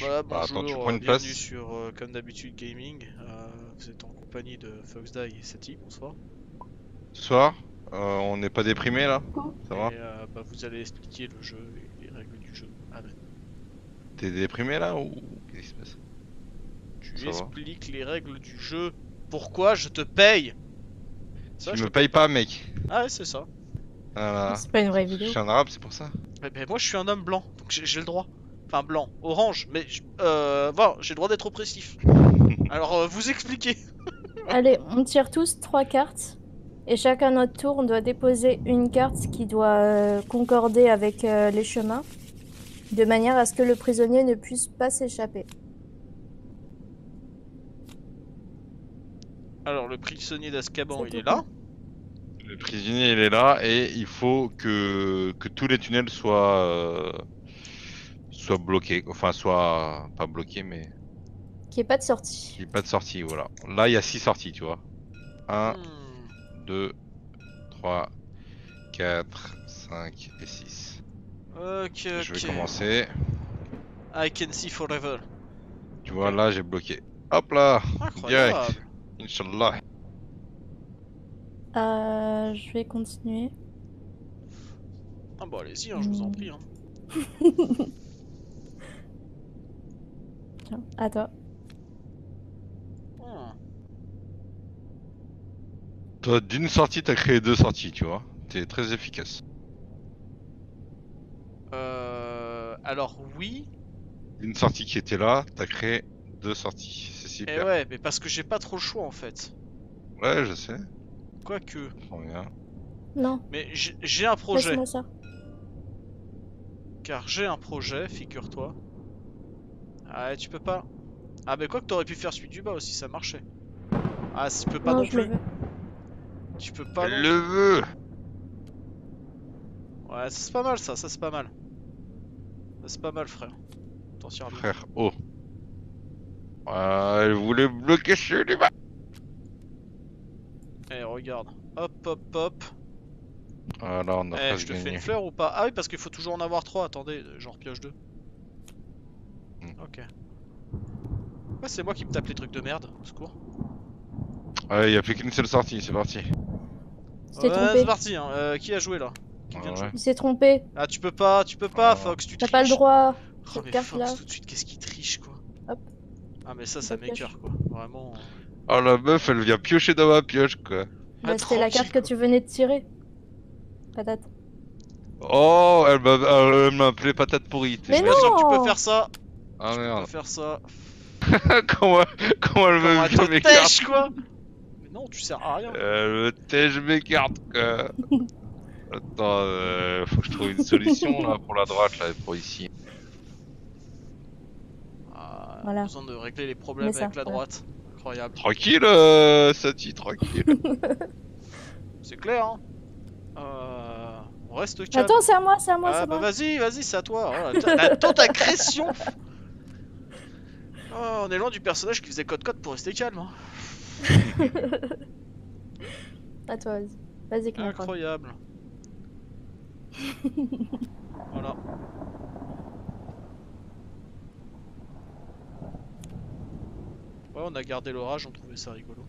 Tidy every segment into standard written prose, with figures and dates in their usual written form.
Voilà, Bah attends, tu prends bonjour, une bienvenue place. sur comme d'habitude gaming. Vous êtes en compagnie de Foxdie et Sati, bonsoir. Ce soir, on n'est pas déprimé là? Ça va? Et vous allez expliquer le jeu et les règles du jeu. Amen. T'es déprimé là ou qu'est-ce qui se passe? Tu Ça va? expliques les règles du jeu. Pourquoi je te paye? Ça, Tu je te me paye payes pas. pas, mec. Ah ouais, c'est ça. Voilà. C'est pas une vraie Je vidéo. suis un arabe, c'est pour ça. Eh ben, moi, je suis un homme blanc, donc j'ai le droit. Enfin, blanc, orange, mais voilà, j'ai le droit d'être oppressif. Alors, vous expliquez. Allez, on tire tous 3 cartes. Et chacun notre tour, on doit déposer une carte qui doit concorder avec les chemins. De manière à ce que le prisonnier ne puisse pas s'échapper. Alors, le prisonnier d'Azkaban, C'est il tout est là. quoi. Le prisonnier il est là et il faut que tous les tunnels soient bloqués. Enfin, soient pas bloqués, mais Qu'il n'y ait pas de qu'il sortie. n'y ait pas de sortie. Voilà. Là, il y a 6 sorties, tu vois. Un, Hmm. 2, 3, 4, 5 et 6. Ok, Je vais ok. commencer. I can see forever. Tu vois, Ok. là, j'ai bloqué. Hop là! Direct. Incroyable. Inch'Allah. Je vais continuer. Ah bah allez-y, hein, je vous en Hmm. prie. Hein. Tiens, à toi. Hmm. Toi, d'une sortie, t'as créé 2 sorties, tu vois. T'es très efficace. Alors oui, Une sortie qui était là, t'as créé 2 sorties. C'est et super. ouais, mais parce que j'ai pas trop le choix en fait. Ouais, je sais. Quoique. Trop bien. Non, Mais j'ai un projet. laisse-moi ça. Car j'ai un projet, figure-toi. Ah, ouais, tu peux pas. Ah, mais quoi que t'aurais pu faire celui du bas aussi, ça marchait. Ah, tu peux pas Non, non je le plus. veux. Tu peux Je pas non le plus. veux! Ouais, c'est pas mal ça, c'est pas mal. Ça, c'est pas mal, frère. T'en tires bien. Frère, oh. Elle voulait bloquer celui du bas. Eh, regarde. Hop, hop, hop. Voilà, on a Eh, je presque te fais une gagné. fleur ou pas? Ah oui, parce qu'il faut toujours en avoir 3. Attendez, j'en repioche 2. Ok. Ouais, c'est moi qui me tape les trucs de merde. Au secours. Ouais, y a plus qu'une seule sortie, c'est parti. Il s'est Ouais, c'est trompé. parti. Hein. Qui a joué là? Qui vient de jouer? Ouais. Il s'est trompé. Ah, tu peux pas, Voilà. Fox, tu T'as pas le triches. droit. Oh, Cette mais carte Fox, là. tout de suite, qu'est-ce qu'il triche, quoi. Hop. Ah, mais ça Bah, pioche. m'écoeure, quoi. Vraiment. Oh, la meuf, elle vient piocher dans ma pioche, quoi. Ah, Bah, c'était la tranquille, carte que quoi. tu venais de tirer. Patate. Oh, elle m'a appelé patate pourrie, t'es Mais Je suis pas sûr bête. que tu peux non! faire ça. Ah Tu peux pas merde. faire ça. Comment elle Comment me elle te vient mes cartes? tèche, quoi. Mais non, tu sers à rien. Elle me tèche mes cartes, quoi. Attends, faut que je trouve une solution là pour la droite là et pour ici. Ah, Voilà. besoin de régler les Mets problèmes ça. avec la Voilà. droite. Incroyable. Tranquille, Sati, tranquille. C'est clair, hein. On reste calme. Attends, c'est à moi, c'est à moi, Ah c'est bah moi. vas-y, c'est à toi. Oh, la tante agression. Oh, on est loin du personnage qui faisait code pour rester calme. Hein. À toi, vas-y. Vas-y, Knackron. Incroyable. Voilà. Ouais, on a gardé l'orage, on trouvait ça rigolo.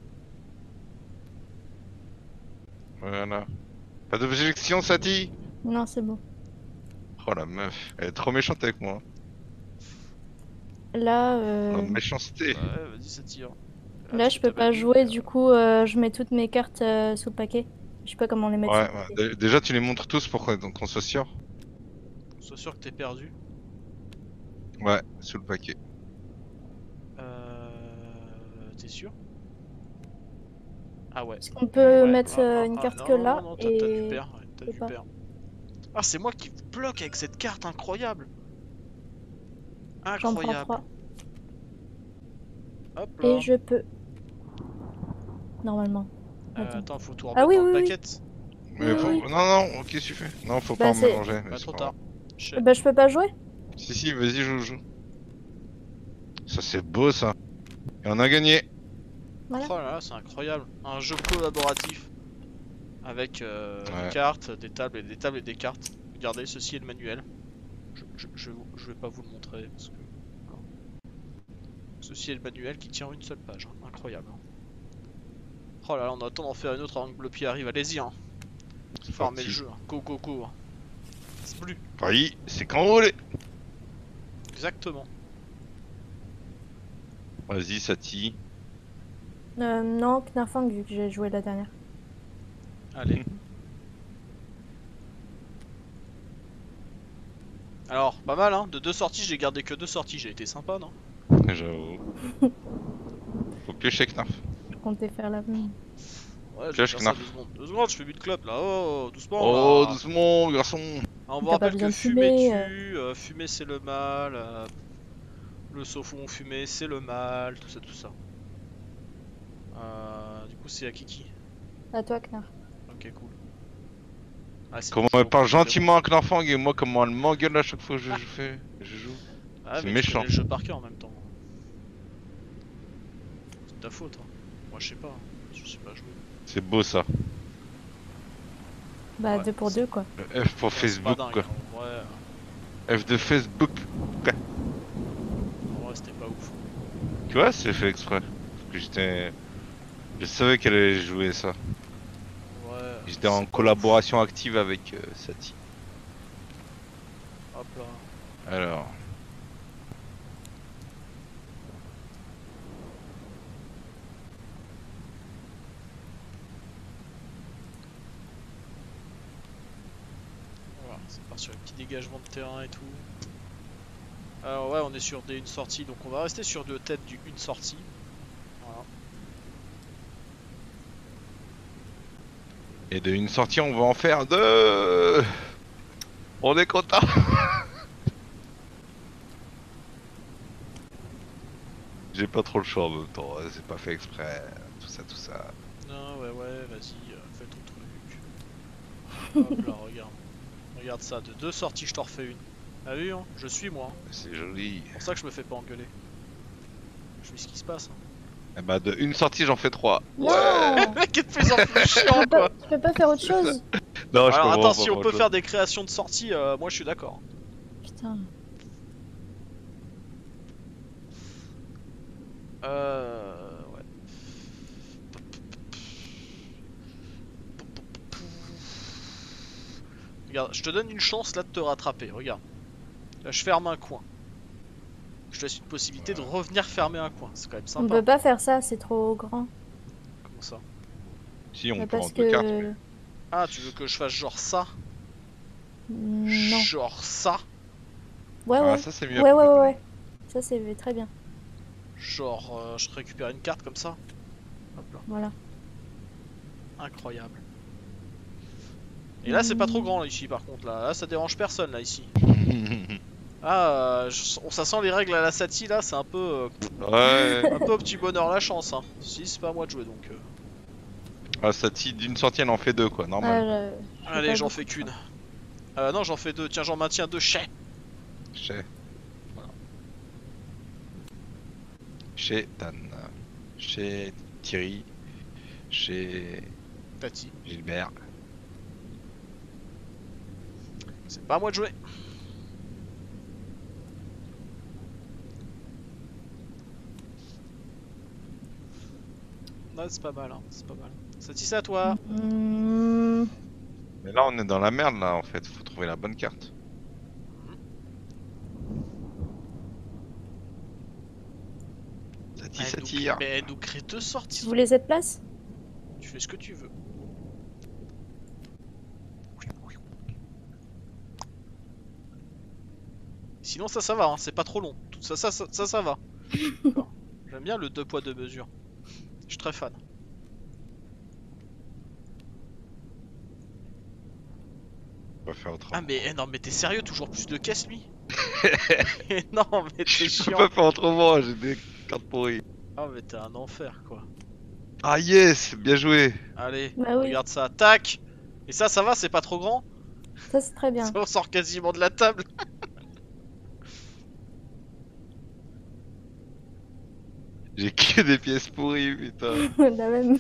Voilà. Pas d'objection, Sati? Non, c'est bon. Oh la meuf, elle est trop méchante avec moi. Là, La méchanceté. Ouais, vas-y, ça tire. Ah, là tu je peux peux pas taper jouer, dessus, du coup, je mets toutes mes cartes sous le paquet. Je sais pas comment les mettre Ouais, sous le paquet. déjà tu les montres tous pour qu'on soit sûr. Sois sûr que t'es perdu. Ouais, sous le paquet. T'es sûr? Ah ouais. Est-ce qu'on peut Ouais, mettre une carte que là non, t'as dû et... perdre. Ouais, t'as et dû pas. perdre. Ah, c'est moi qui bloque avec cette carte incroyable. J'en prends Incroyable. 3. Hop là. Et je peux. Normalement. Attends. Attends, faut tout Ah remettre oui, dans le oui, oui. paquet. Mais Oui, faut... oui. Non, qu'est-ce que tu fais? Non, faut Bah, pas en c'est- mélanger. Mais Bah, c'est trop pas tard. grave. Shit. Bah, je peux pas jouer? Si, vas-y, joue. Ça c'est beau ça. Et on a gagné. Voilà. Oh là là, c'est incroyable. Un jeu collaboratif. Avec Ouais. des cartes, des tables et des tables et des cartes. Regardez, ceci est le manuel. Je vais pas vous le montrer parce que. Ceci est le manuel qui tient une seule page, hein. Incroyable. Hein. Oh là là, on attend d'en faire une autre avant que le pied arrive, allez-y hein. Farmer le jeu, hein. Go go go. Hein. C'est plus. Oui, c'est quand vous voulez. Exactement. Vas-y, Sati. Non, Knarfang, vu que j'ai joué la dernière. Allez. Alors, pas mal hein, de 2 sorties, j'ai gardé que 2 sorties, j'ai été sympa non? J'avoue. Faut piocher Knarf. Je comptais faire la même. Ouais, je Pioche vais faire ça Knarf. 2 secondes. 2 secondes, je fais but de clope là, oh, doucement Oh, là. doucement, garçon. Ah, on vous T'as pas rappelle besoin que de fumer fumer, tue, fumer c'est le mal, le saufon fumé c'est le mal, tout ça. Du coup c'est à Kiki. À toi, Knarf. Ok cool. Ah, c'est Comment toujours elle parle au zéro. gentiment à Knarfang et moi comment elle m'engueule à chaque fois que je joue. Ah, c'est mais méchant. tu connais le jeu par cœur en même temps. C'est ta faute hein. Moi je sais pas, hein. Je sais pas jouer. C'est beau ça. Bah, Ouais, 2 pour c'est- 2, quoi. Le F pour Ouais, c'est pas Facebook dingue, quoi. hein. Ouais, F de Facebook. en vrai c'était pas ouf. Tu vois, c'est fait exprès. Parce que j'étais. Je savais qu'elle allait jouer ça. Ouais. J'étais en c'est pas collaboration active avec Sati. ouf. Hop là. Alors. Voilà, c'est parti sur les petits dégagements de terrain et tout. Alors ouais, on est sur des une sortie, donc on va rester sur 2 têtes du une sortie. Voilà. Et de une sortie, on va en faire 2. On est content. J'ai pas trop le choix en même temps, c'est pas fait exprès, tout ça. Non, ouais, vas-y, fais ton truc. Hop là, regarde. Regarde ça, de 2 sorties, je t'en refais une. T'as vu, hein? Je suis moi. Hein. C'est joli. C'est pour ça que je me fais pas engueuler. Je sais ce qui se passe. Hein. Et bah de une sortie, j'en fais 3. Non Le mec est de plus en plus chiant, quoi. Tu peux pas faire autre chose? Non, je Alors comprends attends, pas si on autre peut chose. faire des créations de sorties, moi je suis d'accord. Putain. Ouais. Regarde, je te donne une chance là de te rattraper, regarde. Là je ferme un coin. Je te laisse une possibilité de revenir fermer un coin, c'est quand même On sympa. peut pas faire ça, c'est trop grand. Comment ça? Si, on Mais peut en parce 2 cartes. que... Ah, tu veux que je fasse genre ça? Non. Genre ça? Ouais, Ah, ouais. ça c'est mieux. Ouais. Ça, c'est très bien. Genre, je récupère une carte comme ça? Hop là, Voilà. incroyable. Et là c'est pas trop grand là, ici par contre, là ça dérange personne là ici. Ah, ça sent les règles à la Sati là, c'est un peu Ouais. un peu au petit bonheur la chance hein. Si c'est pas à moi de jouer donc. Ah, Sati, d'une sortie, elle en fait 2 quoi, normal. Je fais Allez, pas j'en beaucoup fais de qu'une. ça. Non, j'en fais 2. Tiens, j'en maintiens 2. Chez. Chez. Chez Tan. Chez Thierry. Chez Tati. Gilbert. C'est pas à moi de jouer. Ouais, c'est pas mal, hein. C'est pas mal. Sati, c'est à toi. Mais là, on est dans la merde là en fait, faut trouver la bonne carte. Ça tire. Mais elle nous crée 2 sorties. Tu voulais cette place? Tu fais ce que tu veux. Sinon ça va, hein. C'est pas trop long. Tout ça va. J'aime bien le 2 poids 2 mesures. Je suis très fan. On va faire autrement. Ah mais non mais t'es sérieux, toujours plus de caisses lui? Non mais t'es Je peux chiant. pas faire autrement, j'ai des cartes pourries. Ah mais t'es un enfer quoi. Ah yes, bien joué. Allez, Bah oui. regarde ça, tac. Et ça va, c'est pas trop grand? Ça, c'est très bien. Ça, on sort quasiment de la table. J'ai que des pièces pourries, putain. La même.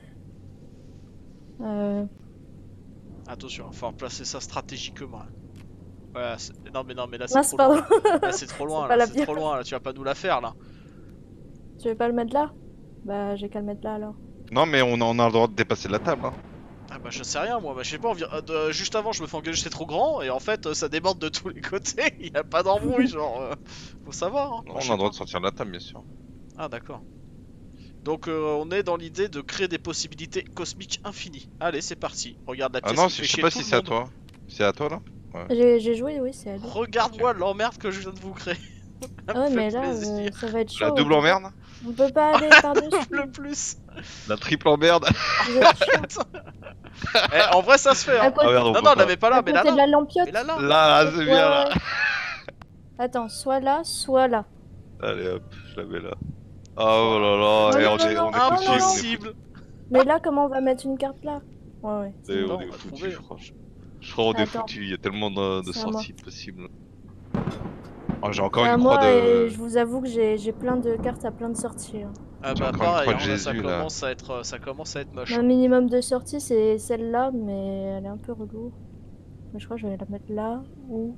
Attention, il va falloir placer ça stratégiquement. Ouais, non mais là c'est Mince, trop pardon. loin. Là c'est trop loin, pas là la c'est trop bien. loin, là tu vas pas nous la faire là. Tu veux pas le mettre là? Bah, j'ai qu'à le mettre là alors. Non, mais on a le droit de dépasser la table. Hein. Ah bah je sais rien moi, bah, je sais pas, juste avant je me fais engueuler j'étais trop grand et en fait ça déborde de tous les côtés, il y a pas d'embrouille genre, faut savoir hein. Non, Bah, je on sais a le droit pas. de sortir de la table, bien sûr. Ah d'accord. Donc on est dans l'idée de créer des possibilités cosmiques infinies. Allez c'est parti, regarde la Ah pièce non, qui fait je sais chier pas tout si le c'est à monde. toi. C'est à toi là? J'ai joué, oui, c'est à lui. Regarde-moi l'emmerde que je viens de vous créer. Ça Ah ouais, me mais fait là, plaisir. ça va être chaud. La double emmerde? On peut pas aller par-dessus. Le plus. La triple emmerde? Vous êtes chiant. Eh, en vrai ça se fait À hein. côté, Ah merde, on Non peut non, on pas. l'avait pas là, à mais là côté de là. la lampiote. Mais là là. Là, c'est bien là. Ouais. Attends, soit là, soit là. Allez hop, je la mets là. Oh là là, Non, et non, on est non, foutu, on est Impossible. Mais là, comment on va mettre une carte là? Ouais, ouais. c'est foutu. bon. On on est va foutu, trouver. je crois. Je crois qu'on est Attends. foutu, il y a tellement de C'est à moi. sorties possibles. Oh, j'ai encore C'est à une croix moi de... et je vous avoue que j'ai plein de cartes à plein de sorties. Hein. Ah J'ai bah encore une pareil, croix de hein, là, Jésus, là. ça commence à être moche. Un minimum de sorties, c'est celle-là, mais elle est un peu relou. Mais je crois que je vais la mettre là ou.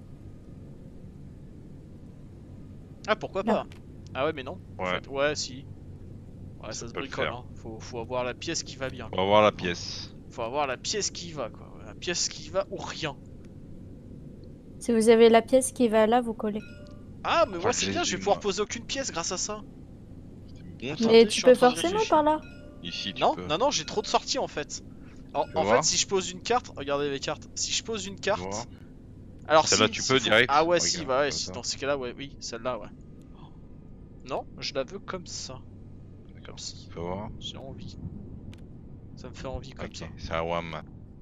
Ah pourquoi Là. pas. Ah ouais mais non. En Ouais. fait. Ouais si. Ouais ça se peut le bricole faire. hein. Faut avoir la pièce qui va bien. On va voir la pièce. Faut avoir la pièce qui va quoi. La pièce qui va ou rien. Si vous avez la pièce qui va là, vous collez. Ah mais Oh, moi c'est bien, je Jésus, vais pouvoir moi. poser aucune pièce grâce à ça. Bon, Attends, Mais je tu suis en peux train de forcément réfléchir. par là. Ici, tu Non, peux. non, non, j'ai trop de sorties en fait. En fait, voir si je pose une carte, regardez les cartes. Si je pose une voir. carte, alors Celle-là, si, tu si peux faut- direct Ah ouais, Regarde, si, bah ouais, comme si, ça. dans ces cas-là, ouais, oui, celle-là, ouais. Non, je la veux comme ça. Comme ça. Tu peux voir. J'ai envie. Ça me fait envie comme Ok, ça. c'est un WAM.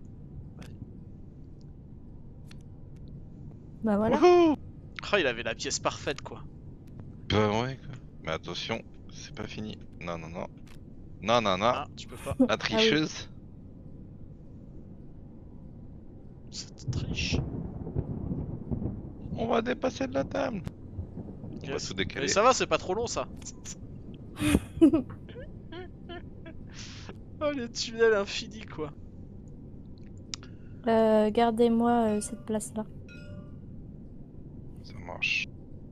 Bah voilà. Wouhou. Ah, il avait la pièce parfaite quoi. Bah ouais, quoi. Mais attention, c'est pas fini. Non, non, non. Non, non, non. Ah, tu peux pas. La tricheuse. Cette triche. On va dépasser de la table. On va Yes. tout décaler. Mais ça va, c'est pas trop long ça. Oh, les tunnels infinis quoi. Gardez-moi cette place-là. Ça marche.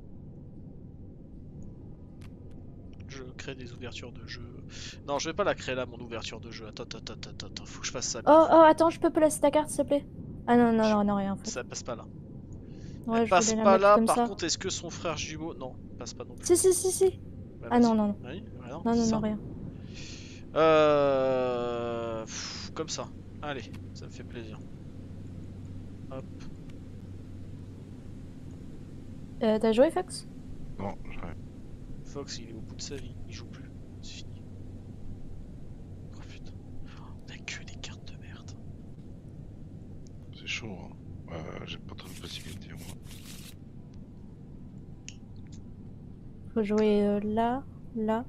Je crée des ouvertures de jeu. Non, je vais pas la créer là, mon ouverture de jeu. Attends, faut que je fasse ça. Oh, oh, attends, je peux placer ta carte, s'il te plaît? Ah non, non, non, non, rien en fait. Ça passe pas là. Ouais, Elle je passe voulais la pas mettre là, comme par ça. contre, est-ce que son frère jumeau. Non, passe pas non plus. Si, si, si, si. Bah, Ah vas-y. non, non, non. Oui, ouais, Non, c'est non, ça. non, rien. Comme ça. Allez, ça me fait plaisir. Hop. T'as joué, Fox? Bon, j'arrive. Fox, il est au bout de sa vie. Il joue plus. C'est fini. Oh putain. On a que des cartes de merde. C'est chaud, hein. J'ai pas trop de possibilités, moi. Faut jouer là, là.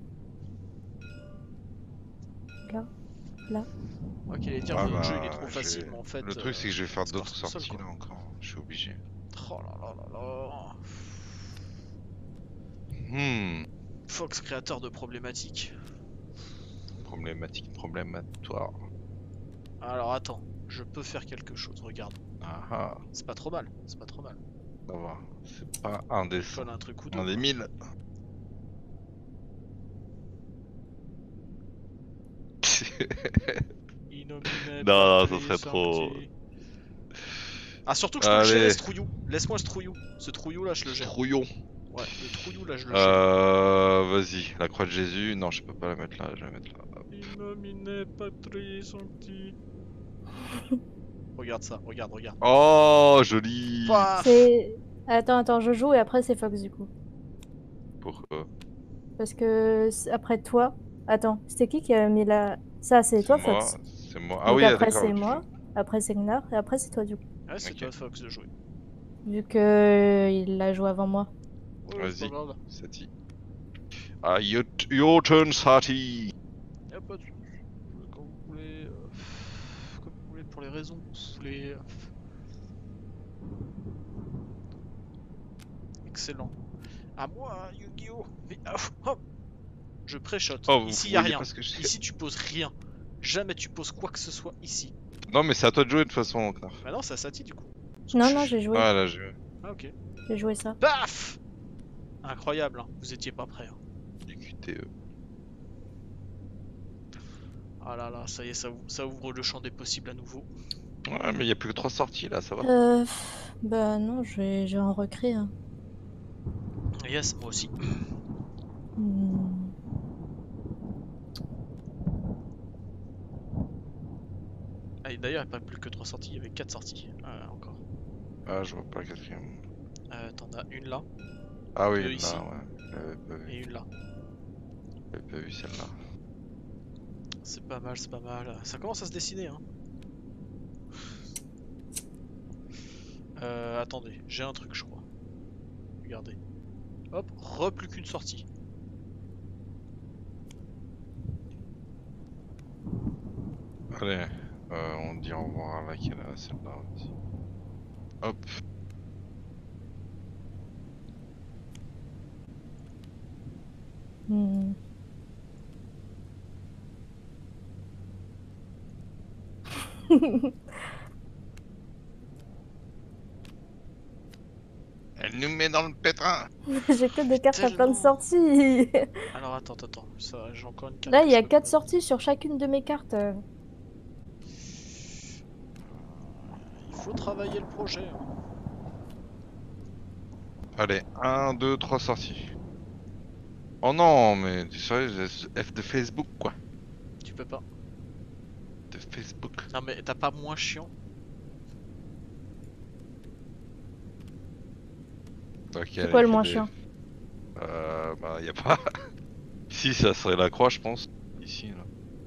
Là. Ok, les dire Ah que le bah, jeu il est trop je facile, vais- mais en fait. Le truc, c'est que je vais faire c'est d'autres parti tout seul, sorties quoi. là encore. Je suis obligé. Oh là là là là. Fox, créateur de problématiques. Problématoire. Alors attends, je peux faire quelque chose, regarde. Ah ah, C'est pas trop mal, c'est pas trop mal. ça va. C'est pas un des Je donne un truc ou un deux. des 1000. Innominé Non, patrie ça serait trop. sorti. Ah, surtout que je peux le gérer Allez. ce trouillou. Laisse-moi ce trouillou. Ce trouillou là, je le gère. Trouillon. Ouais, le trouillou là, je le gère. Vas-y, la croix de Jésus. Non, je peux pas la mettre là, je vais la mettre là. Hop. Innominé patrie sorti. Regarde ça, regarde, regarde. Oh, joli. Paf. C'est. Attends, je joue et après c'est Fox du coup. Pourquoi? Parce que après toi. Attends, c'était qui a mis la. Ça, c'est toi, moi, Fox. c'est moi. Ah Donc oui, après d'accord. c'est ok. moi, après c'est Gnar, et après c'est toi du coup. Ouais, c'est Ok. toi, Fox, de jouer. Vu que il l'a joué avant moi. Ouais, c'est Vas-y. pas grave. Sati. Ah, your turn, Sati. Y'a pas de soucis. Quand vous voulez. Comme vous voulez, pour les raisons que vous voulez. Excellent. À moi, Yu-Gi-Oh! Mais, hop. Je pré-shot. Oh, Ici, vous y a voyez rien. pas ce que je fais. Ici, tu poses rien. Jamais tu poses quoi que ce soit ici. Non, mais c'est à toi de jouer de toute façon, Knarf. Bah non, c'est à Sati du coup. Non, non, j'ai joué. Ah, là, je Ah, ok. J'ai joué ça. Paf! Incroyable, hein. Vous étiez pas prêts. Hein. du QTE. Ah là là, ça y est, ça ouvre le champ des possibles à nouveau. Ouais, mais il y a plus que 3 sorties là, ça va. Bah non, je vais en recréer. Hein. Yes, moi aussi. Hmm. Ah, et d'ailleurs, il n'y a pas plus que 3 sorties, il y avait 4 sorties encore. Ah, je vois pas la 4ème. T'en as une là, Ah oui, deux là, ici ouais. J'avais pas et vu. une là. J'avais pas vu celle-là. C'est pas mal, c'est pas mal. Ça commence à se dessiner, hein. Attendez, j'ai un truc, je crois. Regardez. Hop, plus qu'une sortie. Allez, on dit au revoir à laquelle, à celle-là aussi. Hop. Hmm. Elle nous met dans le pétrin. J'ai que des cartes à plein Tellement. de sorties. Alors attends, ça, j'ai encore une carte. Là, que il y je a peux 4 pas- sorties sur chacune de mes cartes. Il faut travailler le projet. Hein. Allez, 1, 2, 3 sorties. Oh non, mais tu sais, F de Facebook quoi. Tu peux pas. De Facebook. Non mais t'as pas moins chiant. Ok, C'est quoi le moins chiant? Bah y a pas. Ici, ça serait la croix, je pense. Ici, là.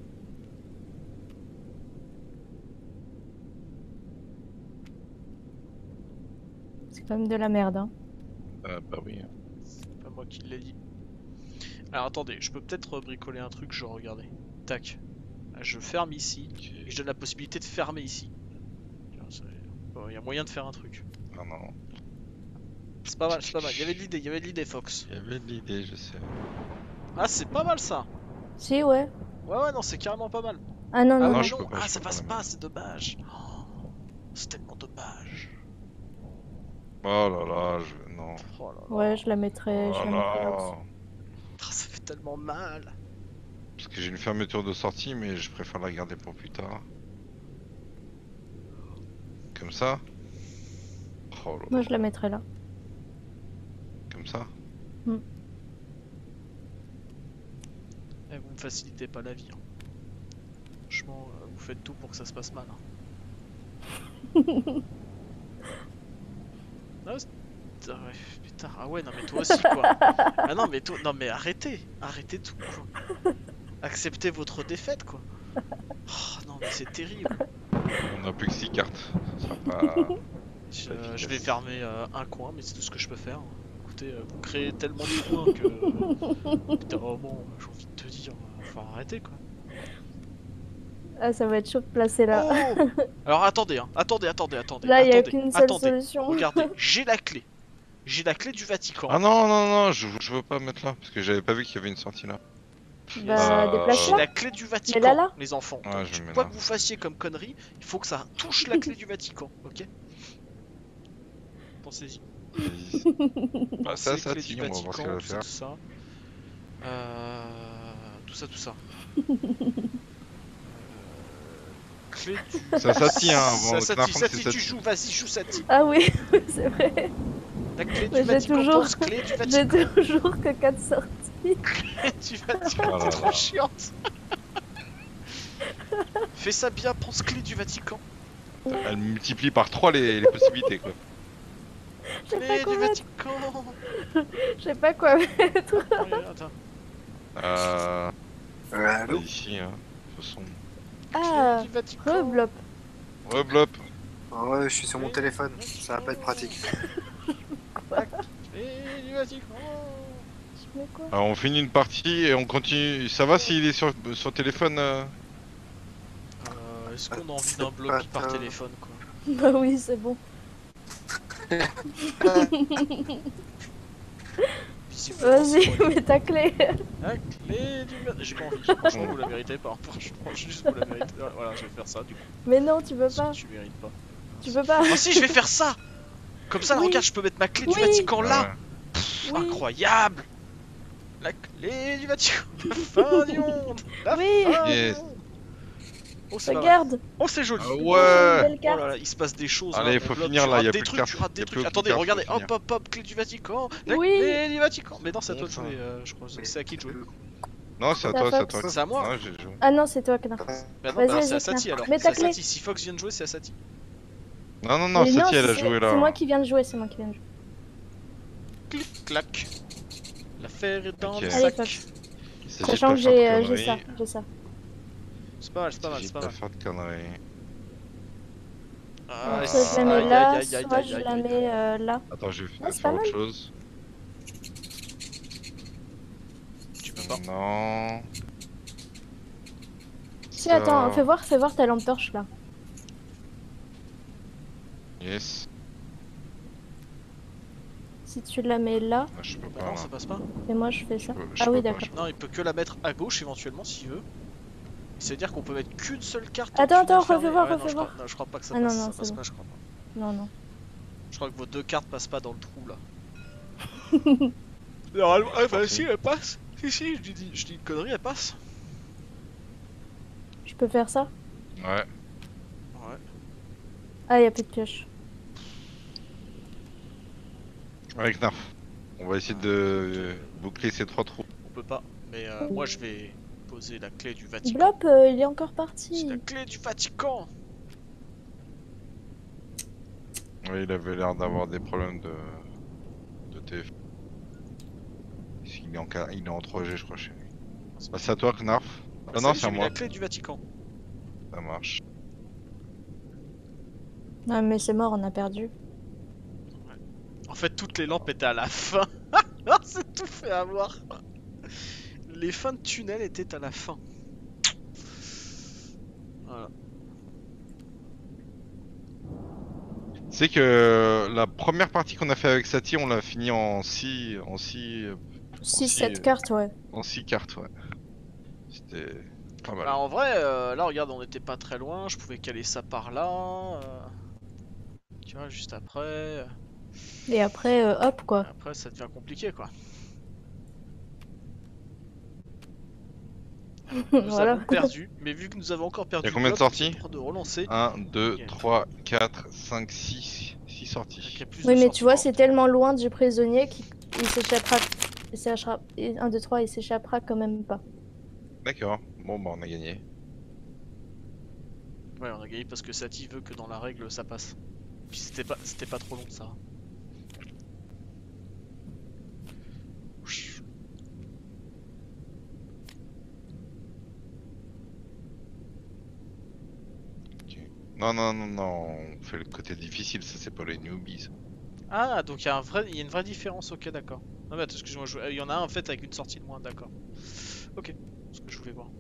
C'est quand même de la merde. Hein. Bah oui. C'est pas moi qui l'ai dit. Alors attendez, je peux peut-être bricoler un truc, je regardais. Tac. Je ferme ici. Et je donne la possibilité de fermer ici. Il y a moyen de faire un truc. Ah non. C'est pas mal, c'est pas mal. Il y avait de l'idée, Fox. Il y avait de l'idée, je sais. Ah, c'est pas mal ça. Si, ouais. Ouais, non, c'est carrément pas mal. Ah non, Ah non, oui, non. je peux pas, ah, je ça peux pas passe la pas, mettre. c'est dommage. Oh, c'est tellement dommage. Oh là là, je... Non. Oh là là. Ouais, je la mettrai, Oh je là la mettrai là aussi. là. Ah, ça fait tellement mal. Parce que j'ai une fermeture de sortie, mais je préfère la garder pour plus tard. Comme ça. Oh là Moi, là. je la mettrai là. Comme ça. Eh, vous me facilitez pas la vie. Hein. Franchement, vous faites tout pour que ça se passe mal. Hein. Ah, ouais, putain, ah ouais, non mais toi aussi quoi. Ah non mais toi, non mais arrêtez tout quoi. Acceptez votre défaite quoi. Oh, non mais c'est terrible. On a plus que 6 cartes. Ça sera pas... Je vais fermer un coin, mais c'est tout ce que je peux faire. Écoutez, vous créez tellement de coins que... Putain, oh bon, j'ai envie de te dire, faut arrêter quoi. Ah, ça va être chaud de placer là. Oh alors attendez, hein, attendez. Là, il n'y a attendez, qu'une seule attendez. solution. Regardez, j'ai la clé. J'ai la clé du Vatican. Ah non, non, non, je veux pas mettre là. Parce que j'avais pas vu qu'il y avait une sortie là. Bah, J'ai déplace J'ai là. la clé du Vatican, là. les enfants. Ouais, Donc, je mets quoi là. que vous fassiez comme connerie, il faut que ça touche la clé du Vatican, ok? Pensez-y. Bah C'est ça clé du tient, on va voir ce qu'elle Vatican, va tout ça, faire. tout ça. Tout ça. Clé du... Ça tient, bon, ça Knarf, tient, c'est tu ça joues, vas-y, joue ça tient. Ah oui, c'est vrai. La clé du Mais j'ai Vatican, toujours- pense clé du J'ai Vatican. toujours que 4 sorties. Clé du Vatican, Oh là t'es là. trop chiante. Fais ça bien, pense clé du Vatican. Elle multiplie par 3 les possibilités quoi. Je sais Clé pas du quoi mettre. Vatican. Je sais pas quoi mettre. Attends. Allô? Ici, hein, de toute façon. Ah, Clé du Vatican. reblop. Reblop. Ouais, je suis sur mon téléphone, ça va pas être pratique. Clé du Vatican. Je mets quoi? Alors on finit une partie et on continue. Ça va s'il est sur téléphone Est-ce qu'on a envie d'un bloc par téléphone quoi? Bah oui, c'est bon. Visiblement, c'est Vas-y, pas mets ta clé. la clé du Vatican. J'ai pas envie, franchement vous la méritez pas. Franchement juste vous la méritez. Voilà, je vais faire ça du coup. Mais non, tu peux Parce pas. que tu mérites pas. Tu peux pas. Ah si, je vais faire ça. Comme ça, là, Oui. regarde, je peux mettre ma clé du Oui. Vatican là. Ouais. Pff, Oui. Incroyable. La clé du Vatican. La fin du monde. La Oui. fin du Yes. monde. Oh, c'est pas mal. Regarde. Oh, c'est joli. Ah J'ai une ouais. belle Oh carte. là là, il se passe des choses. Allez, là, faut mon bloc, finir, tu là, rates y a des plus de trucs, cartes. tu rates Y des a trucs. plus aucune Attendez, carte, faut regardez, hop, finir. hop, hop, clé du Vatican. La Oui. clé du Vatican. Mais non, c'est à toi de Bon, jouer, ça. je crois. C'est à qui de jouer? Non, c'est à C'est à toi, c'est à Fox. toi. C'est à moi? Non, j'ai joué. Ah non, c'est toi, Knarf. Bah non, Vas-y, bah c'est à vas-y, Sati Knarf. alors. Mets C'est ta à clé. Sati. Si Fox vient de jouer, c'est à Sati. Non, non, non, Mais Sati, elle a c'est- joué là. C'est moi qui viens de jouer, c'est moi qui viens de jouer. Clic, clac. L'affaire est dans Ok. le Allez, sac. Fox. Il s'agit de Sachant pas que faire de j'ai ça, conneries. j'ai ça. C'est pas mal, c'est Il pas mal, s'agit c'est de pas pas mal. faire de conneries. Ah, Donc, soit je la mets aïe, là, aïe, aïe, aïe, soit aïe, je aïe, la aïe. mets là. Attends, je vais Ouais, c'est faire pas autre mal. chose. Tu peux pas. Non. Si, Ça. attends, fais voir ta lampe torche là. Yes. Si tu la mets là, Ah, je peux Bah pas non, là. ça passe pas. et moi je fais ça. Je Ah peux oui, pas, d'accord. Non, il peut que la mettre à gauche éventuellement s'il veut. Ça veut dire qu'on peut mettre qu'une seule carte. Attends, en tunnel attends, fermé. refais voir, Ouais, non, refais je voir. crois- non, je crois pas que ça Ah non, passe. non, Ça c'est passe bon. pas, je crois pas. Non, non. Je crois que vos deux cartes passent pas dans le trou là. Normalement, ah bah Parti. si, elle passe. Si, je dis une connerie, elle passe. Je peux faire ça? Ouais. Ouais. Ah, y a plus de pioche. Avec Narf. On va essayer de boucler ces 3 trous. On peut pas. Mais moi je vais poser la clé du Vatican. Blop, il est encore C'est parti. la clé du Vatican. Oui, il avait l'air d'avoir des problèmes de téléphone. Il est en 3G, je crois, chez lui. Bah, c'est à toi, Knarf. Bah, Ah ça y non, est, c'est j'ai à mis moi. la clé du Vatican. Ça marche. Ah, mais c'est mort, on a perdu. En fait, toutes les lampes étaient à la fin. C'est tout fait avoir. Les fins de tunnel étaient à la fin. Voilà. C'est que la première partie qu'on a fait avec Sati, on l'a fini en 6 6-7 cartes, ouais. cartes, ouais. C'était pas mal. Bah, en vrai, là regarde, on était pas très loin. Je pouvais caler ça par là. Tu vois, juste après. Et après, hop, quoi. Après, ça devient compliqué quoi. Nous Voilà. avons perdu, mais vu que nous avons encore perdu, Y a combien de bloc, sorties c'est le droit de relancer. 1, 2, Ok. 3, 4, 5, 6. 6 Donc, il sorties. y a plus Oui, de mais sorties. tu vois, c'est tellement loin du prisonnier qu'il s'échappera. 1, 2, 3, il s'échappera quand même pas. D'accord. Bon, bah, on a gagné. Ouais, on a gagné parce que Sati veut que dans la règle ça passe. Puis c'était pas trop long ça. Non, non, non, non. On fait le côté difficile, ça, c'est pas les newbies. Ah, donc il y a une vraie différence, ok, d'accord. Non, mais attends, excuse-moi, il y en a un en fait avec une sortie de moins, d'accord. Ok, c'est ce que je voulais voir.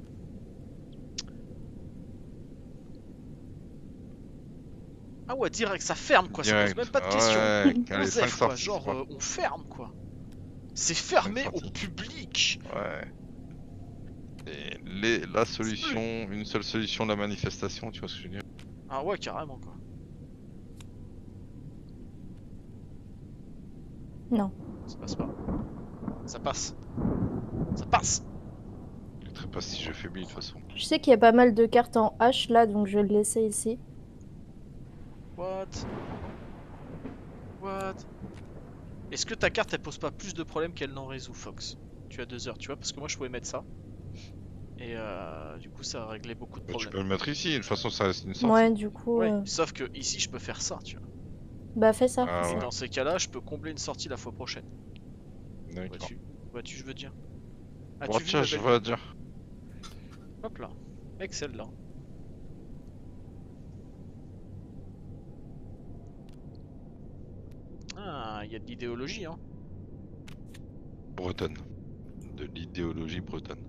Ah ouais, direct, ça ferme quoi, ça Direct. pose même pas de questions. Ouais, allez, 5 Osef, quoi, sorties. genre c'est pas- on ferme quoi. C'est fermé au sorties. public. Ouais. Et la solution, une seule solution de la manifestation, tu vois ce que je veux dire? Ah ouais, carrément quoi. Non. Ça passe pas. Ça passe. Ça passe. Je ne sais pas si je faiblis de toute façon. Je sais qu'il y a pas mal de cartes en H là, donc je vais le laisser ici. What? What? Est-ce que ta carte elle pose pas plus de problèmes qu'elle n'en résout, Fox? Tu as 2 heures, tu vois, parce que moi je pouvais mettre ça. Et du coup ça a réglé beaucoup de Bah, tu problèmes. peux le mettre ici, de toute façon ça reste une sortie. Ouais, du coup. Ouais, sauf que ici je peux faire ça, tu vois. Bah, fais ça. Ah Et ouais. dans ces cas-là, je peux combler une sortie la fois prochaine. D'accord. Vois-tu, je veux dire. Bon, As-tu vu tiens, ma je belle vais vue? dire. Hop là. Avec celle-là. Ah, il y a de l'idéologie, hein. Bretonne. De l'idéologie bretonne.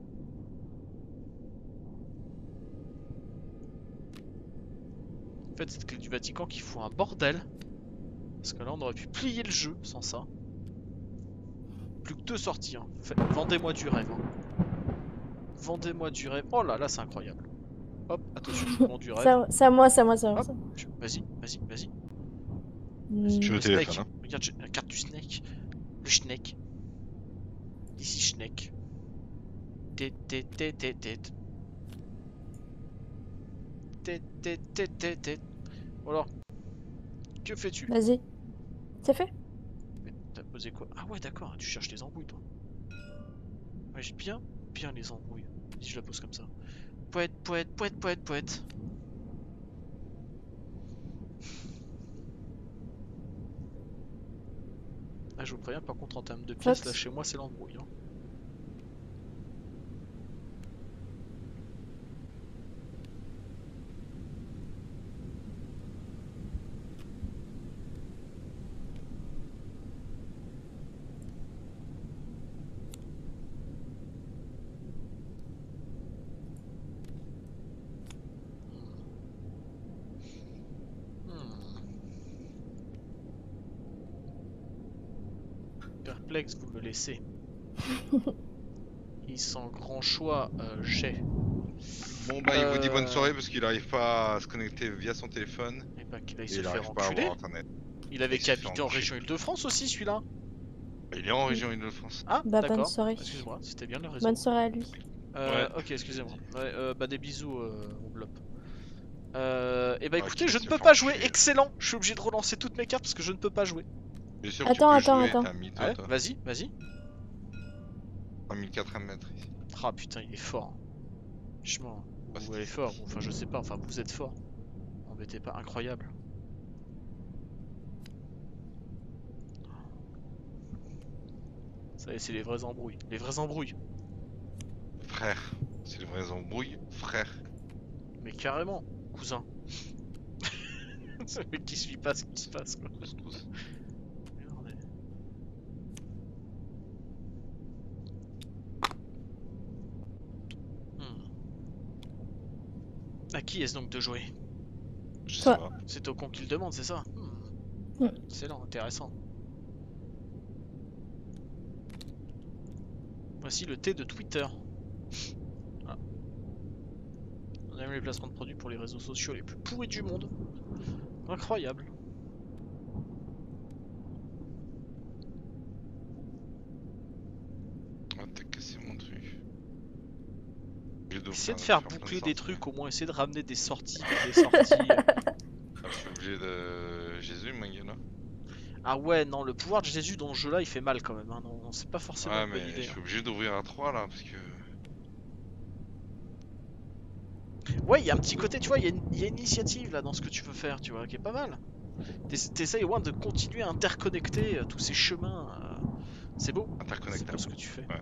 En fait, cette clé du Vatican qui fout un bordel. Parce que là, on aurait pu plier le jeu sans ça. Plus que 2 sorties, hein. Vendez-moi du rêve, hein. Vendez-moi du rêve. Oh là là, c'est incroyable. Hop, attention, je vous vends du rêve. C'est à moi, c'est à moi, c'est à moi. Hop, vas-y, vas-y, vas-y. Mm. Je suis au Le téléphone, Snake. hein. Regarde, j'ai la carte du Snake. Le Snake. Ici, Snake. Tête. Voilà. Que fais-tu? Vas-y. C'est fait? Mais t'as posé quoi? Ah ouais, d'accord, tu cherches les embrouilles, toi. Ouais, j'ai bien les embrouilles. Si je la pose comme ça. Poète. Ah, je vous préviens, par contre, en termes de pièces, Fox. là, chez moi, c'est l'embrouille. Hein. Perplexe, vous me laissez. Il sans grand choix, j'ai. Bon bah il vous dit bonne soirée parce qu'il arrive pas à se connecter via son téléphone Et bah qu'il aille et se il faire arrive pas à enculer. avoir internet. Il avait Il se qu'à fait habiter en enculer. région Île-de-France aussi, celui-là. Il est en région Île-de-France. Ah, Bah, bonne d'accord. soirée. Excuse-moi, c'était bien le réseau. Bonne soirée à lui. Ouais. Ok, excusez-moi. Ouais, bah des bisous au blob. Et bah Ouais, écoutez, qui je se ne peux fait pas jouer. enculer. Excellent. Je suis obligé de relancer toutes mes cartes parce que je ne peux pas jouer. Bien sûr Attends, que tu peux attends, jouer, attends. t'as un mytho Ouais, toi. vas-y. 3004 mètres ici. Ah putain, il est fort. Franchement, Ah, vous elle est fort. Enfin, je sais pas. Enfin, vous êtes fort. Embêtez pas. Incroyable. Ça y est, c'est les vraies embrouilles. Les vraies embrouilles. Frère, c'est le vrai embrouille, frère. Mais carrément, cousin. Ce mec qui suit pas ce qui se passe quoi. Tous. Merde. À qui est-ce donc de jouer? Je sais Toi. pas. C'est au con qu'il demande, c'est ça? Excellent, intéressant. Voici le thé de Twitter. Ah. On aime les placements de produits pour les réseaux sociaux les plus pourris du monde. Incroyable. Ah, t'as cassé mon truc. Essayez de faire boucler des trucs, au moins essayer de ramener des sorties. Des sorties. Ah, je suis obligé de... Jésus, mon gars, là. Ah ouais, non, le pouvoir de Jésus dans ce jeu là il fait mal quand même. Hein. Non, c'est pas forcément Ouais, une bonne mais je idée. suis obligé d'ouvrir à 3 là, parce que... Ouais, il y a un petit côté, tu vois, il y a une initiative là dans ce que tu veux faire, tu vois, qui est pas mal. T'essayes au moins de continuer à interconnecter tous ces chemins. C'est beau. C'est beau Interconnectable. ce que tu fais. Ouais.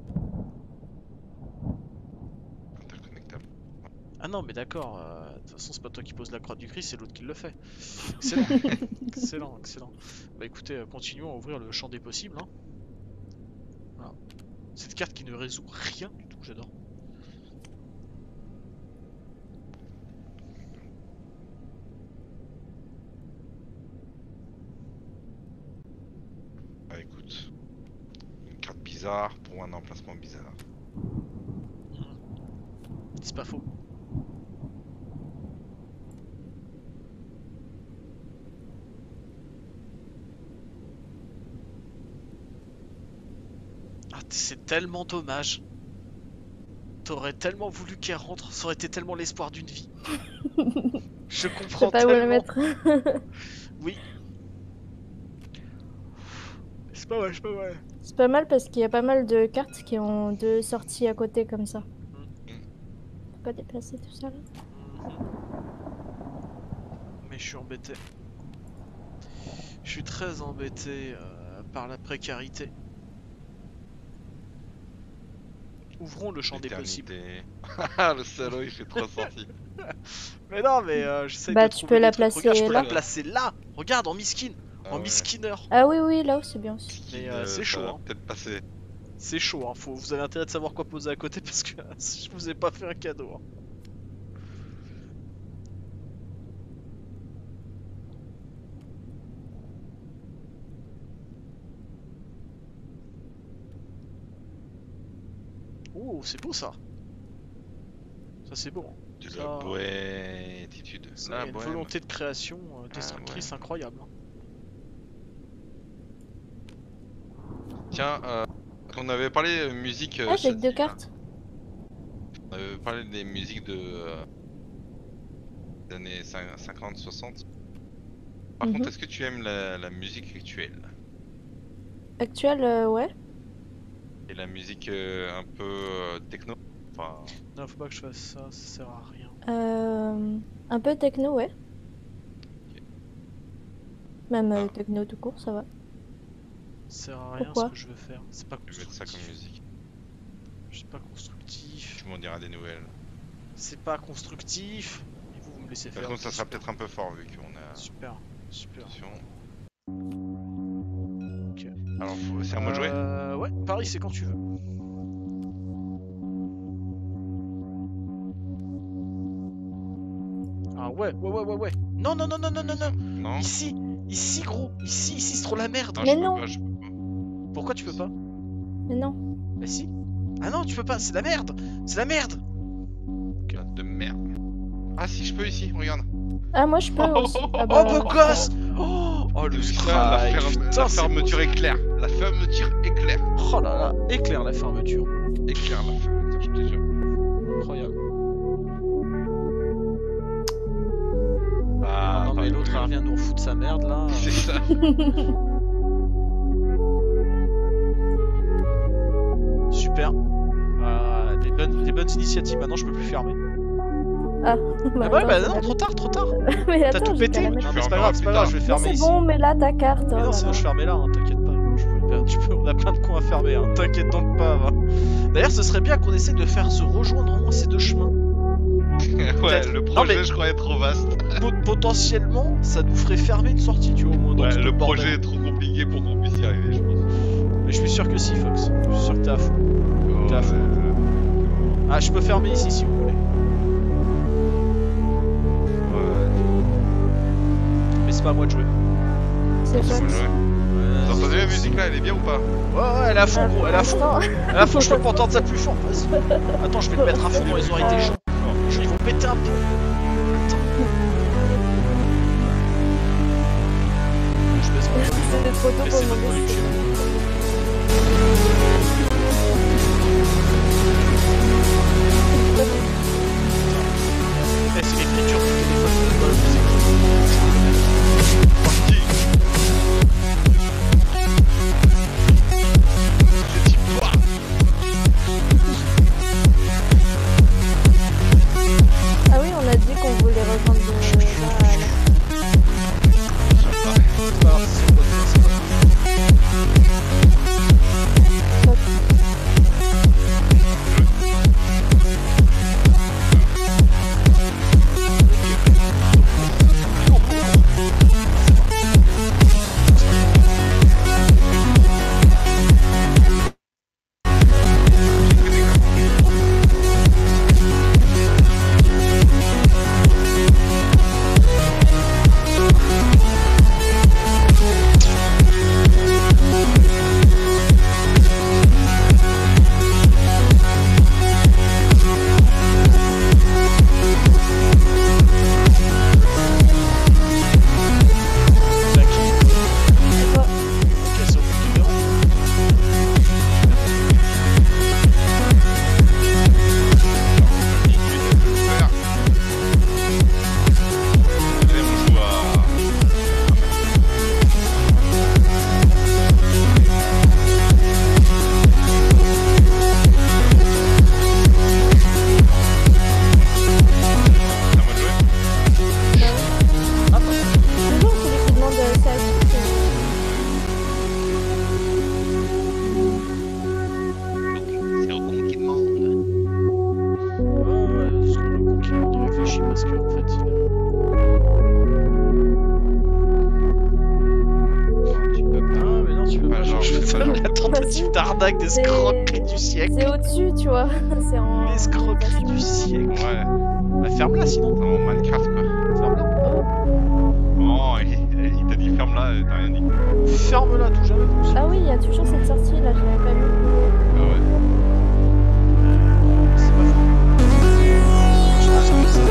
Interconnectable. Ah non, mais d'accord. De toute façon, c'est pas toi qui poses la croix du Christ, c'est l'autre qui le fait. Excellent. Excellent. Bah écoutez, continuons à ouvrir le champ des possibles. Hein. Voilà. Cette carte qui ne résout rien du tout, j'adore. Ah, écoute. Une carte bizarre pour un emplacement bizarre. C'est pas faux. Ah, c'est tellement dommage. T'aurais tellement voulu qu'elle rentre, ça aurait été tellement l'espoir d'une vie. Je Je comprends sais pas où le tellement. mettre. Oui. C'est pas mal, c'est pas mal. C'est pas mal parce qu'il y a pas mal de cartes qui ont deux sorties à côté comme ça. Faut pas déplacer tout ça là. Mais je suis embêté. Je suis très embêté par la précarité. Ouvrons le champ des possibles. Éternité. Ah, le salaud, il fait 3 sorties. Mais non, mais j'essaie Bah, de tu trouver peux la des trucs. placer Regarde, je peux la là. placer là. Regarde, en miskin. Ah En ouais. miskinner. Ah oui, oui, là c'est bien aussi. Mais Ça c'est chaud, va hein. peut-être passer. C'est chaud, hein. Vous avez intérêt de savoir quoi poser à côté parce que je vous ai pas fait un cadeau. Hein. Oh, c'est beau ça. Ça c'est beau. Hein. De Ça- la boétitude. Ça La a une bohème. volonté de création destructrice ouais. incroyable. Hein. Tiens, on avait parlé musique. Ah, j'ai que Shadi, deux là. cartes. On avait parlé des musiques de des années 50, 60. Par Mhm. contre, est-ce que tu aimes la musique actuelle? Actuel, ouais. Et la musique un peu techno? Enfin, Non, faut pas que je fasse ça, ça sert à rien. Un peu techno, ouais. Même Ah. techno tout court, ça va. Ça sert à rien Pourquoi ce que je veux faire. C'est pas je vais mettre ça comme constructif. musique. C'est pas constructif. Tu m'en diras des nouvelles. C'est pas constructif. Et vous me laissez faire. Par contre, ça sera super. peut-être un peu fort vu qu'on a. Super, super. Attention. Ok. Alors, c'est à moi de jouer? Ouais, Paris, c'est quand tu veux. Ah ouais. Non, non, non, non, non, non, non. Non? Ici, gros. Ici, c'est trop la merde. Non, Mais je non. peux pas, je peux pas. Pourquoi tu peux pas? Mais non. Mais si. Ah non, tu peux pas. C'est la merde. C'est la merde. De merde. Ah si, je peux ici, regarde. Ah, moi je peux aussi. Ah Oh, bah, beau gosse. Oh, le Ça, strike. Putain, la c'est fermeture beau, ça. éclair. La fermeture éclair. Oh là là, éclaire la fermeture. Éclair la fermeture, je te jure. Incroyable. Ah, Non mais l'autre elle revient nous foutre sa merde là. C'est ça. Super. Des bonnes initiatives, maintenant je peux plus fermer. Ah, Ah bah, attends, bah j'ai non, pas trop tard, trop tard. mis. Mais T'as attends, tout j'ai pété. qu'à la Non mettre. mais c'est pas grave, je vais Mais fermer c'est ici. bon, mets là ta carte. Mais oh non, là sinon là. je fermais là, hein, t'inquiète pas. On a plein de coins à fermer, hein, t'inquiète donc pas. Va. D'ailleurs, ce serait bien qu'on essaie de faire se rejoindre au moins ces deux chemins. Ouais, Peut-être. le Non, projet, mais- je croyais trop vaste. Potentiellement, ça nous ferait fermer une sortie, tu vois, au moins. dans Ouais, tout le bordel. projet est trop compliqué pour qu'on puisse y arriver, je pense. Mais je suis sûr que si, Fox. Je suis sûr que t'es à fond. T'es à fond. Ah, je peux fermer ici si vous voulez. Mais c'est pas à moi de jouer. C'est Faut Fox. jouer. Vous entendez la musique là, elle est bien ou pas? Ouais, elle est à fond, gros, elle est à fond. Attends. Elle est à fond, je peux pas entendre ça plus fort. Vas-y. Attends, je vais le mettre à fond dans les oreilles des gens. Ils vont péter un plomb. Attends. Je baisse mon volume. C'était trop tôt pour Baissez votre demander volume si chez vous. Eh, c'est l'écriture du téléphone, c'est pas la musique. Parti. Je dis pas. Ah oui, on a dit qu'on voulait rejoindre là. C'est pas grave, c'est pas grave, c'est pas grave. tentative d'arnaque d'escroquerie du siècle. C'est au-dessus, tu vois. C'est en. L'escroquerie du siècle. Ouais, Bah ferme-la sinon. c'est en Minecraft quoi. Ferme-la. Oh, il t'a dit ferme-la, t'as rien dit. Ferme-la tout jamais. Ah oui, il y a toujours cette sortie là, je l'avais pas vu. Ah ouais. C'est pas faux. Je pense que c'est...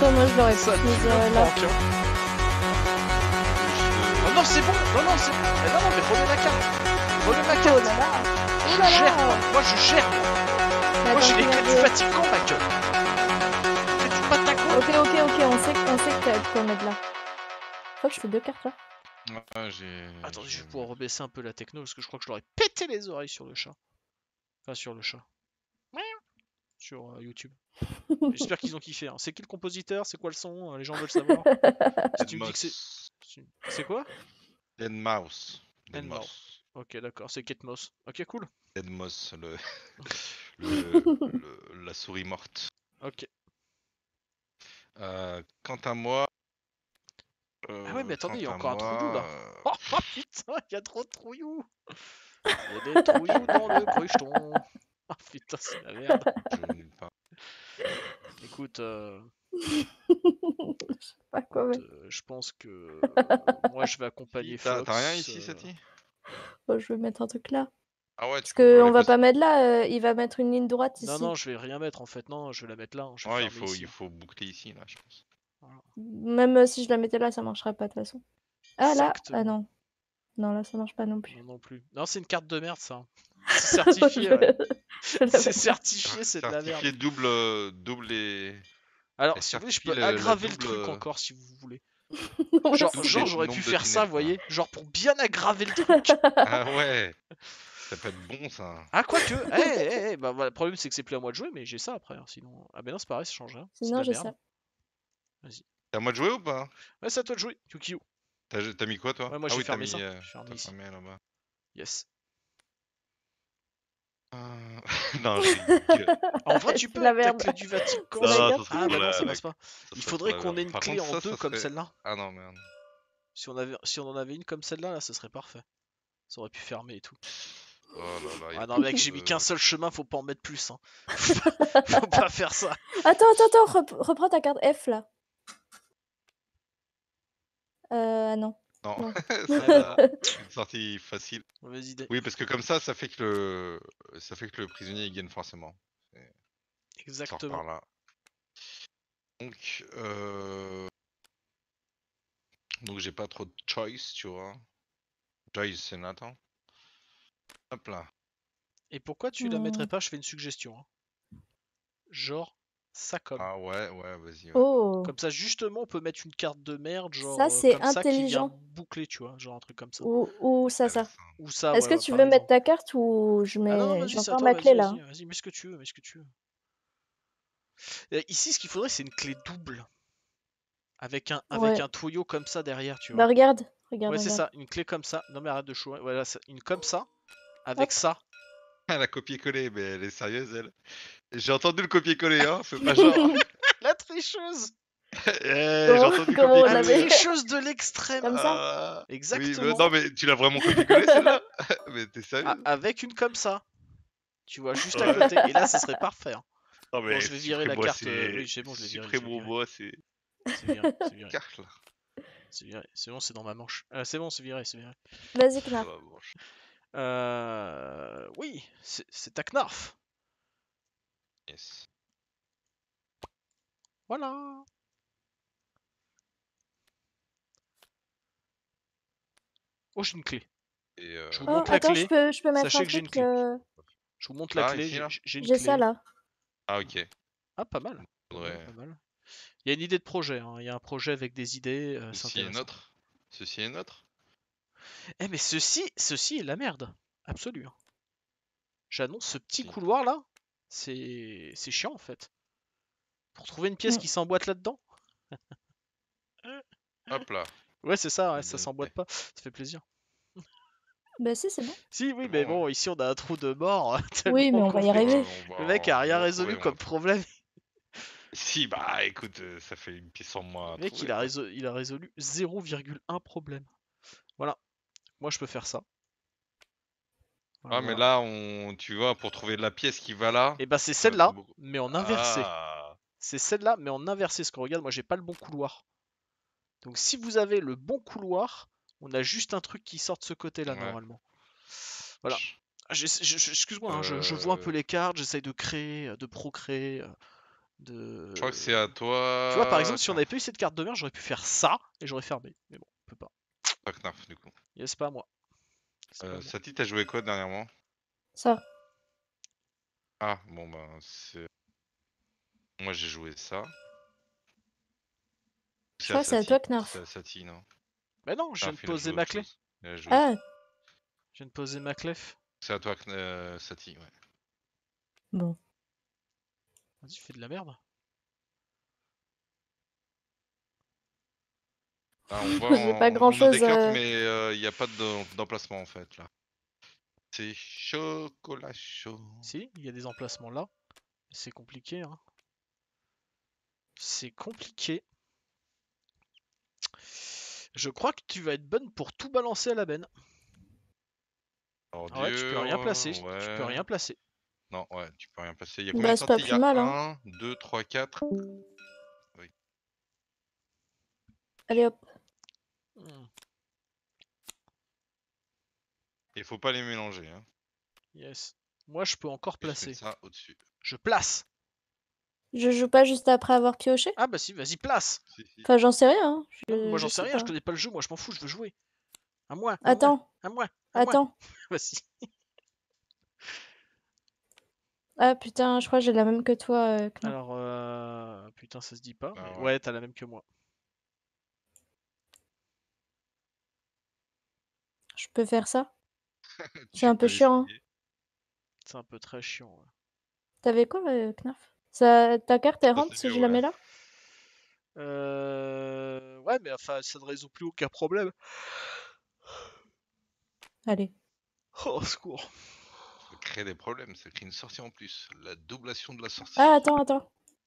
Perso, moi je l'aurais Ça plus me mise là. manque, hein. Oh non, c'est bon. Non, c'est bon. Eh non, mais remets la carte. Remets ma Oh carte. là là. Je Oh là gère, là. moi je gère. Mais Moi j'ai attends, les clés du regardez. Vatican, ma gueule. Clés du Patagon. Ok, on sait que t'as quoi mettre là. Je crois que c'est 2 cartes là. Ouais, j'ai. Attendez, je vais pouvoir rebaisser un peu la techno parce que je crois que je leur ai pété les oreilles sur le chat. Enfin, sur le chat. Sur YouTube. J'espère qu'ils ont kiffé. Hein. C'est qui le compositeur? C'est quoi le son? Les gens veulent savoir. Si tu me dis que c'est. C'est quoi? Deadmau5. Deadmau5. Ok, d'accord, c'est Kate Moss. Ok, cool. Deadmau5, la souris morte. Ok. Quant à moi. Ah ouais, mais attendez, il y a quant à encore un trouillou moi, là. Oh putain, il y a trop de trouillous. Il y a des trouillous dans le crucheton. Ah putain, c'est la merde. je n'ai pas. Je Écoute, sais pas quoi mettre. je pense que moi je vais accompagner T'as Fox. rien ici, Sati? Bon, je vais mettre un truc là. Ah ouais, Parce tu peux. qu'on Ouais, va pas mettre là, il va mettre une ligne droite ici. Non, non, je vais rien mettre en fait. Non, je vais la mettre là. Je vais Ouais, fermer ici. il faut boucler ici, là, je pense. Voilà. Même si je la mettais là, ça marcherait pas de toute façon. Ah là, Exactement. ah non. Non, là ça marche pas non plus. Non, non plus. Non, c'est une carte de merde ça. C'est certifié, ouais. Je l'avais C'est pas. certifié, c'est de la Certifié merde. double les. Alors, Et si vous voulez, je certifie peux la aggraver le double, truc encore si vous voulez. Non, Genre, merci. double j'aurais pu nombre de faire ça, tunnels, vous voyez. Genre pour bien aggraver le truc. Ah ouais, ça peut être bon ça. Ah, quoique. Bah, voilà, le problème c'est que c'est plus à moi de jouer, mais j'ai ça après. Hein, sinon. Ah, ben non, c'est pareil, ça change rien. C'est de Sinon la j'ai merde. ça. Vas-y. T'as à moi de jouer ou pas? Ouais, c'est à toi de jouer. Yukiyu. T'as mis quoi toi? Ouais, moi Ah j'ai oui, t'as fermé mis, ça. J'ai fermé t'as ici. fermé là-bas. Yes. Non, je rigole. En vrai, tu C'est peux la avec ta merde. clé du Vatican. C'est la Non, carte. ça serait Ah, pour bah non, la. ça passe pas. Ça Il serait faudrait pour la qu'on ait verbe. une Par clé contre, en ça deux comme serait. celle-là. Ah non, merde. Si on en avait une comme celle-là, là, ça serait parfait. Ça aurait pu fermer et tout. Oh là là, y a Ah non, pas mec, trop j'ai mis de- qu'un seul chemin, faut pas en mettre plus. Hein. Faut pas faire ça. Attends, reprends ta carte F là. Non. Non, Non. ça Ouais, sera bah, une sortie facile. mauvaise idée. Oui, parce que comme ça fait que le prisonnier il gagne forcément. Ça sort par Exactement. là. Donc, j'ai pas trop de choice, tu vois. Choice, c'est Nathan. Hop là. Et pourquoi tu la mettrais pas? Je fais une suggestion. Hein. Genre, ça comme. Ah ouais, vas-y. Ouais. Oh. Comme ça, justement, on peut mettre une carte de merde, genre Ça c'est comme ça, qui vient intelligent. boucler, tu vois. Genre un truc comme ça. Ou ça. Ou ça, Est-ce ouais, que ouais, tu par veux mettre exemple. ta carte ou je Ah non, non, mets. vas-y, J'ai c'est à encore toi, ma clé là. vas-y, mets ce que tu veux, mets ce que tu veux. Ici, ce qu'il faudrait, c'est une clé double. Avec Ouais. un tuyau comme ça derrière, tu Bah vois. regarde. Ouais, c'est ça, une clé comme ça. Non, mais arrête de chouer. Voilà, une comme ça, avec Hop. ça. Elle a copié-collé, mais elle est sérieuse, elle. J'ai entendu le copier-coller, hein, fais pas genre. La tricheuse! J'ai entendu Comment on copier-coller. La avait- tricheuse de l'extrême! Comme ça. Oui, Exactement. mais non, mais tu l'as vraiment copié-collé celle-là? Mais t'es sérieux? Ah, avec une comme ça. Tu vois, juste à Ouais. côté. Et là, ça serait parfait. Hein. Non, Bon, je vais virer la supprime-moi carte. ces- Oui, c'est bon, je l'ai viré. Supprime-moi ces C'est viré, c'est viré. cartes là. C'est viré. C'est bon, c'est dans ma manche. C'est bon, c'est viré, c'est viré. Vas-y Ça Knarf. va, bon, Oui, c'est ta Knarf. yes. Voilà. Oh, j'ai une clé. Et Je vous Oh, montre la attends, clé. je peux mettre Sachez un que j'ai une truc. clé. Je vous montre la Là, clé. ici, là J'ai une J'ai clé. ça là. Ah, ok. Ah, pas mal. Faudrait- Pas mal. Il y a une idée de projet. Hein. Il y a un projet avec des idées. C'est Ceci est intéressant. notre. Ceci est notre. Eh, mais ceci est la merde. Absolue. Hein. J'annonce ce petit Si. couloir là. C'est chiant en fait. Pour trouver une pièce qui s'emboîte là-dedans. Hop là. Ouais, c'est ça. Ouais, Bien ça s'emboîte pas. Ça fait plaisir. Bah si, c'est bon. Si, oui, C'est mais bon, bon, ici on a un trou de mort. Oui, mais on va y complexe. arriver. Le mec a rien on va résolu trouver, comme problème. Si, bah écoute, ça fait une pièce en moins. à Le mec, trouver, il a, quoi. il a résolu 0,1 problème. Voilà. Moi, je peux faire ça. Ah, mais là, tu vois, pour trouver la pièce qui va là. Et bah, c'est ça va celle-là, être beaucoup- mais en inversé. Ah. C'est celle-là, mais en inversé. Parce que regarde, moi, j'ai pas le bon couloir. Donc, si vous avez le bon couloir, on a juste un truc qui sort de ce côté-là, Ouais. normalement. Voilà. Excuse-moi, hein, je vois un peu les cartes, j'essaye de créer, de procréer. de... Je crois que c'est à toi. Tu vois, par exemple, si on avait pas eu cette carte de mer, j'aurais pu faire ça et j'aurais fermé. Mais bon, on peut pas. Pas Knarf du coup. Yes, pas à moi. C'est pas à moi. Sati, t'as joué quoi dernièrement? Ça. Ah, bon bah c'est. Moi j'ai joué ça. Je crois que c'est à toi, Knarf. C'est à Sati, non? Mais non, je viens de Knarf, il a poser joué ma autre clé. chose. Il a joué. Ah, Je viens de poser ma clef. C'est à toi, Sati, ouais. bon. Vas-y, fais de la merde. Ah, on va J'ai pas on a grand-chose, des cartes, mais il n'y a pas d'emplacement en fait là. C'est chocolat chaud. Si, il y a des emplacements là. C'est compliqué, hein. C'est compliqué. Je crois que tu vas être bonne pour tout balancer à la benne. Ah ouais, tu peux rien placer. Tu peux Ouais. rien placer. Non, ouais, tu peux rien passer. Il y a Bah, combien de c'est cartes? pas Il y plus a mal, hein. 1, 2, 3, 4. Allez hop. Hmm, Il faut pas les mélanger. Hein. yes. Moi, je peux encore Juste placer. mettre ça au-dessus. Je place. Je joue pas juste après avoir pioché? Ah bah si, vas-y, place. Si, si. Enfin, j'en sais rien, hein. Non, mais moi, j'en Je sais rien, pas. je connais pas le jeu. Moi, je m'en fous, je veux jouer. À moi, à moi, Attends, à moi, à moi. attends. Vas-y. Ah putain, je crois que j'ai la même que toi, Knarf. Alors, putain, ça se dit pas. Ah Mais... ouais. Ouais, t'as la même que moi. Je peux faire ça? Tu C'est un peu peux chiant, hein. essayer. C'est un peu très chiant. Ouais. T'avais quoi, Knarf? Ça, ta carte, elle Ça, rentre c'est si mieux, je la ouais. mets là? Ouais, mais enfin, ça ne résout plus aucun problème. Allez. Oh, au secours. Ça crée des problèmes, ça crée une sortie en plus. La doublation de la sortie. Ah, attends, attends.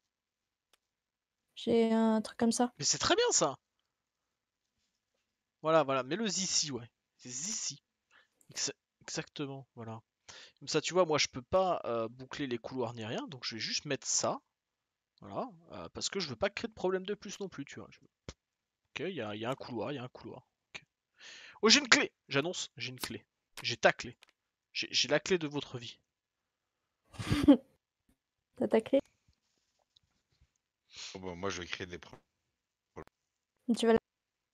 J'ai un truc comme ça. Mais c'est très bien ça. Voilà, voilà, mets-le ici, ouais. C'est ici. Exactement, voilà. Comme ça, tu vois, moi, je peux pas boucler les couloirs ni rien, donc je vais juste mettre ça. Voilà, parce que je veux pas créer de problème de plus non plus, tu vois. Ok, il y a un couloir, il y a un couloir. Ok. Oh, j'ai une clé! J'annonce, j'ai une clé. J'ai ta clé. J'ai la clé de votre vie. T'as ta clé? Oh, bah, moi, je vais créer des problèmes. Tu vas la...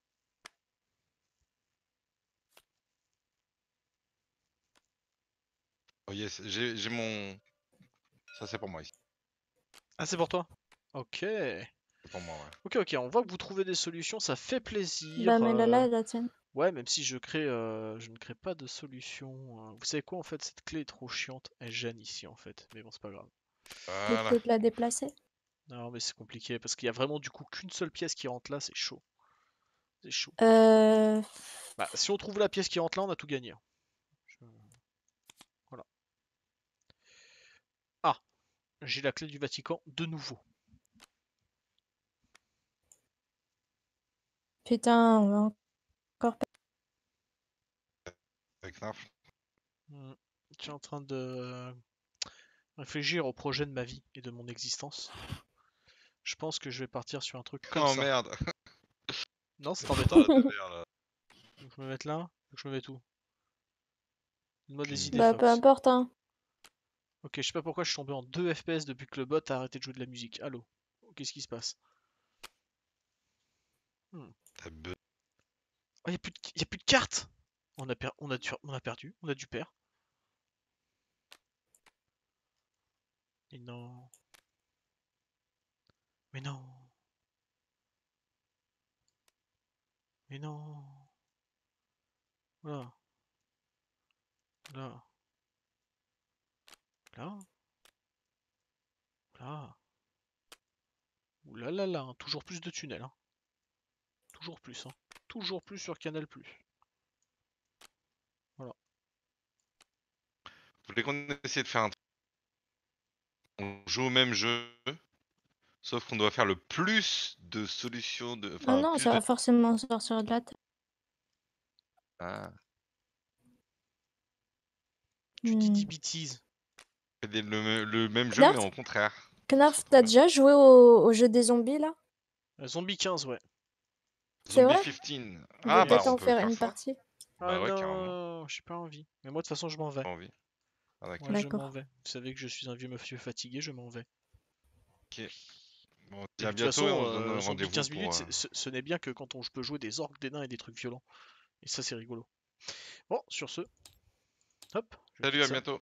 Oh yes, j'ai mon. Ça, c'est pour moi ici. Ah, c'est pour toi? Ok. C'est pour moi, ouais. Ok, ok, on voit que vous trouvez des solutions, ça fait plaisir. Bah, mets-la là, la tienne. Ouais, même si je ne crée pas de solution. Vous savez quoi, en fait, cette clé est trop chiante. Elle gêne ici, en fait. Mais bon, c'est pas grave. Tu peux Voilà. peut-être la déplacer. Non, mais c'est compliqué parce qu'il y a vraiment du coup qu'une seule pièce qui rentre là, c'est chaud. C'est chaud. Euh... Bah, si on trouve la pièce qui rentre là, on a tout gagné. Voilà. Ah, j'ai la clé du Vatican de nouveau. Putain, on va encore... Avec Knarf. Je suis en train de réfléchir au projet de ma vie et de mon existence. Je pense que je vais partir sur un truc comme Oh ça. merde. Non, c'est Ah, embêtant. la mer, là. Donc, je me mets là, donc je me mets tout. Donne-moi des Aucune idées, Bah, peu Fox. importe, hein. Ok, je sais pas pourquoi je suis tombé en 2 FPS depuis que le bot a arrêté de jouer de la musique. Allô? Qu'est-ce qui se passe? T'as be- Oh, y a plus de cartes! On a perdu, on a dû perdre. Mais non. Mais non. Mais non. Là. Là. Là. Là. Ouh là là là, hein, toujours plus de tunnels. Hein. Toujours plus. Hein. Toujours plus sur Canal+. Voilà. Vous voulez qu'on essaie de faire un truc? On joue au même jeu, sauf qu'on doit faire le plus de solutions de. Non, Enfin, non, plus ça de. va forcément sortir de la tête. Ah. Tu dis des bêtises. Le même jeu, Knarf, mais en contraire. Knarf, t'as déjà joué au jeu des zombies, là? Zombie 15, ouais. C'est Zombie vrai? 15. On Ah peut bah peut-être on en peut faire faire une ça. partie. Ah Bah ouais, carrément. non, j'ai pas envie. Mais moi, de toute façon, je m'en vais. Pas envie. Ah d'accord. Moi, je m'en D'accord. vais. Vous savez que je suis un vieux monsieur fatigué, je m'en vais. Ok. Bon, Et à de toute bientôt et on façon, se donne zombie rendez-vous 15 pour... minutes, ce n'est bien que quand je peux jouer des orques, des nains et des trucs violents. Et ça, c'est rigolo. Bon, sur ce, hop, je Salut, quitte à ça. bientôt.